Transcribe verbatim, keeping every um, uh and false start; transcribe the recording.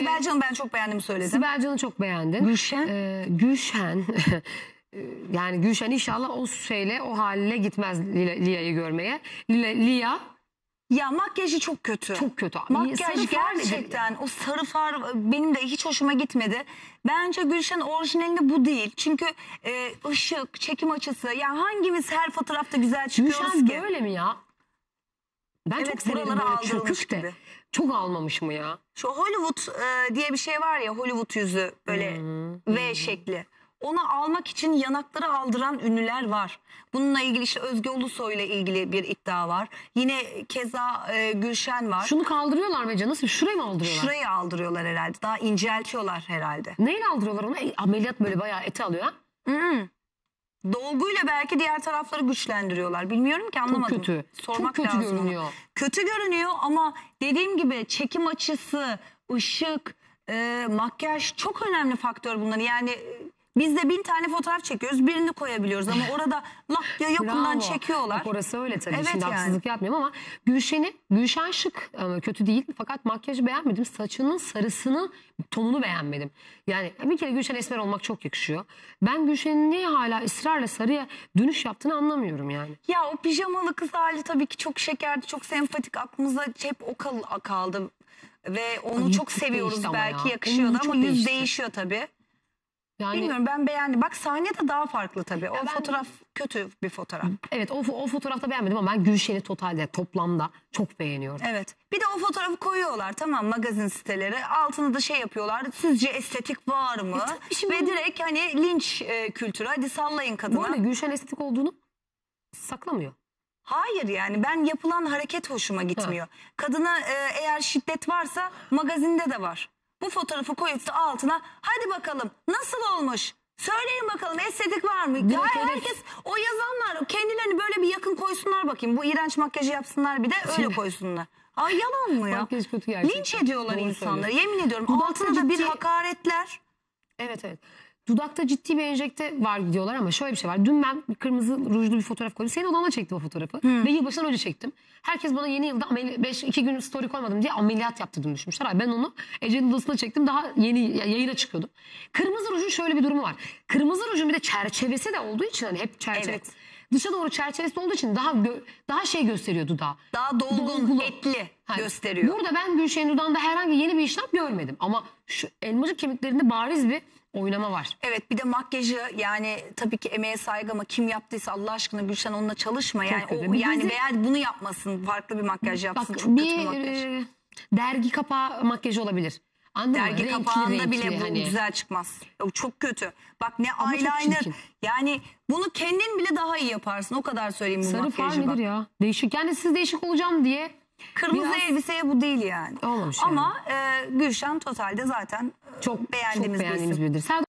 Sibel Can'ı ben çok beğendim söyledim. Sibel Can'ı çok beğendin. Gülşen? Ee, Gülşen. Yani Gülşen inşallah o şeyle, o haline gitmez Lia'yı görmeye. Lia Ya makyajı çok kötü. Çok kötü. Makyaj Sarı far gerçekten o sarı far benim de hiç hoşuma gitmedi. Bence Gülşen orijinalinde bu değil. Çünkü e, ışık, çekim açısı. Ya hangimiz her fotoğrafta güzel çıkıyoruz Gülşen ki? Gülşen böyle mi ya? Ben evet, çok severim buralara böyle çökük de. Gibi. Çok almamış mı ya? Şu Hollywood e, diye bir şey var ya, Hollywood yüzü böyle hmm. V hmm. şekli. Onu almak için yanakları aldıran ünlüler var. Bununla ilgili işte Özge Ulusoy ile ilgili bir iddia var. Yine keza e, Gülşen var. Şunu kaldırıyorlar mı? Nasıl? Şurayı mı aldırıyorlar? Şurayı aldırıyorlar herhalde. Daha inceltiyorlar herhalde. Neyle aldırıyorlar onu? E, ameliyat böyle bayağı eti alıyor ha? Hmm. Dolguyla belki diğer tarafları güçlendiriyorlar. Bilmiyorum ki, anlamadım. Çok kötü. Sormak Çok kötü lazım görünüyor. Ona. Kötü görünüyor ama dediğim gibi çekim açısı, ışık, e, makyaj çok önemli faktör bunlar. Yani biz de bin tane fotoğraf çekiyoruz, birini koyabiliyoruz ama orada lak ya yokundan çekiyorlar. Bak orası öyle tabii. Evet, şimdi yani. Haksızlık yapmıyorum ama Gülşen'i, Gülşen şık ama kötü değil, fakat makyajı beğenmedim. Saçının sarısını, tonunu beğenmedim. Yani bir kere Gülşen esmer olmak çok yakışıyor. Ben Gülşen'in niye hala ısrarla sarıya dönüş yaptığını anlamıyorum yani. Ya o pijamalı kız hali tabii ki çok şekerdi, çok sempatik, aklımıza hep o kal kaldı ve onu Ay, çok seviyoruz, belki ya. yakışıyordu ama yüz değişti. değişiyor tabii. Yani, bilmiyorum, ben beğendim. Bak sahnede daha farklı tabii. O ben, fotoğraf kötü bir fotoğraf. Evet, o, o fotoğrafta beğenmedim ama ben Gülşen'i totalde, toplamda çok beğeniyorum. Evet. Bir de o fotoğrafı koyuyorlar, tamam, magazin siteleri. Altına da şey yapıyorlar. Sizce estetik var mı? E, şimdi... Ve direkt hani linç e, kültürü. Hadi sallayın kadına. Bu arada Gülşen estetik olduğunu saklamıyor. Hayır, yani ben yapılan hareket hoşuma gitmiyor. Ha. Kadına e, eğer şiddet varsa magazinde de var. Bu fotoğrafı koyup da altına hadi bakalım nasıl olmuş? Söyleyin bakalım, estetik var mı? Ya herkes, o yazanlar kendilerini böyle bir yakın koysunlar bakayım. Bu iğrenç makyajı yapsınlar, bir de öyle koysunlar. Ay yalan mı ya? Makyaj kötü gerçekten. Linç ediyorlar Doğru insanları. Yemin ediyorum. Dudakta Altına da bir ciddi... hakaretler. Evet evet. Dudakta ciddi bir enjekte var diyorlar ama şöyle bir şey var. Dün ben kırmızı rujlu bir fotoğraf koydum. Senin odana çektim o fotoğrafı. Hmm. Ve yılbaşından önce çektim. Herkes bana yeni yılda beş iki gün story koymadım diye ameliyat yaptırdım düşünmüşler. Hayır, ben onu Ece'nin odasına çektim. Daha yeni yayına çıkıyordum. Kırmızı rujun şöyle bir durumu var. Kırmızı rujun bir de çerçevesi de olduğu için, hani hep çerçeve. Evet. Dışa doğru çerçevesi olduğu için daha daha şey gösteriyor dudağı. Daha dolgun, dolgulu, etli hani gösteriyor. Burada ben Gülşen'in dudağında herhangi yeni bir işlem görmedim. Ama şu elmacık kemiklerinde bariz bir oynama var. Evet, bir de makyajı, yani tabii ki emeğe saygı ama kim yaptıysa Allah aşkına Gülşen onunla çalışma. Yani o, yani bizi... veya bunu yapmasın, farklı bir makyaj yapsın. Bak, çok bir, kötü bir makyaj. E, dergi kapağı makyajı olabilir. Anladın dergi mı? kapağında renkli, bile renkli, bu hani. güzel çıkmaz. O çok kötü. Bak ne ama eyeliner. Yani bunu kendin bile daha iyi yaparsın. O kadar söyleyeyim bu sarı makyajı. Sarı far nedir ya? Değişik. Yani siz değişik olacağım diye. Kırmızı biraz... elbiseye bu değil yani. Olmamış ama yani. e, Gülşen totalde zaten çok beğendiğimiz, çok beğendiğimiz biridir.